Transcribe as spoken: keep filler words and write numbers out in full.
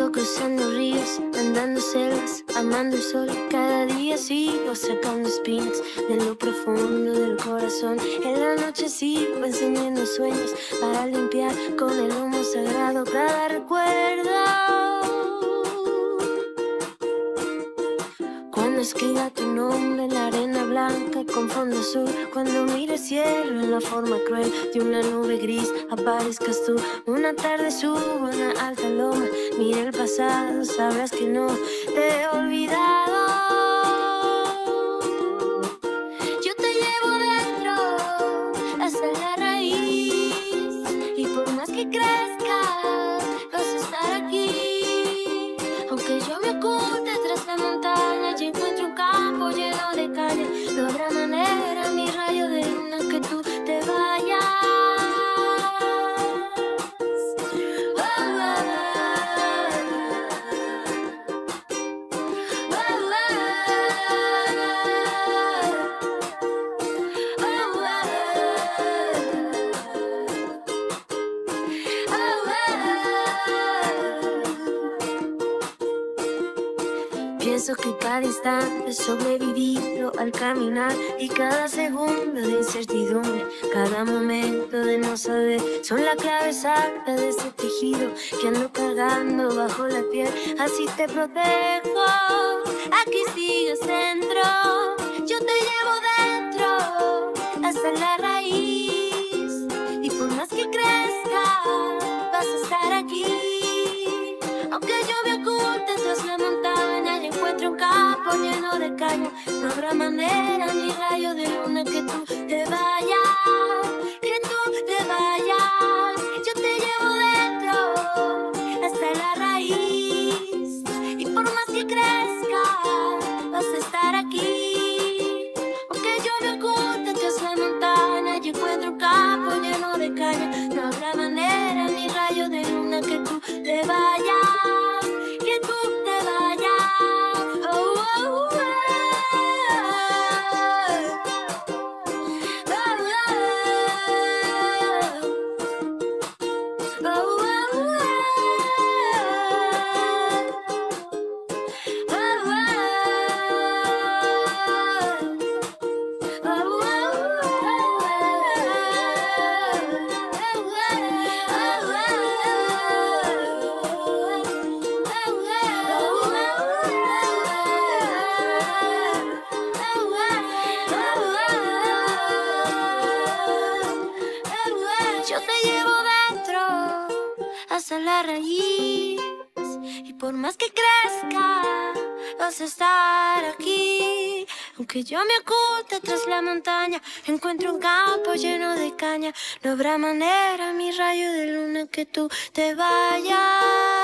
Sigo cruzando ríos, andando selvas, amando el sol. Cada día sigo sacando espinas de lo profundo del corazón. En la noche sigo encendiendo sueños para limpiar con el humo sagrado cada recuerdo. Cuando escriba tu nombre en la arena blanca con fondo azul, cuando mire el cielo en la forma cruel de una nube gris, aparezcas tú. Una tarde subo en una alta loma, mira el pasado, sabrás que no te he olvidado. Yo te llevo dentro hasta la raíz, y por más que crezcas vas a estar aquí. Aunque yo me oculte tras la montaña y encuentro un campo lleno de caña, no habrá manera, mi rayo de luna, que tú te vayas. Oh, oh, oh, oh, Pienso que cada instante sobrevivirlo al caminar, y cada segundo de incertidumbre, cada momento de no saber, son la clave exacta de ese tejido que ando cargando bajo la piel. Así te protejo, aquí sigues dentro, yo te llevo dentro hasta la raíz, y por más que crezca vas a estar aquí. Aunque yo me oculte tras la montaña y encuentre un campo lleno de caña, no habrá manera, ni rayo de luna, que tú te vayas, que tú te vayas. Yo te llevo dentro hasta la raíz, y por más que crezca vas a estar aquí. Aunque yo me oculte tras la montaña y encuentre un campo lleno de caña, no habrá manera, ni rayo de luna, que tú te vayas. La raíz, y por más que crezca vas a estar aquí. Aunque yo me oculte tras la montaña, encuentro un campo lleno de caña, no habrá manera, mi rayo de luna, que tú te vayas.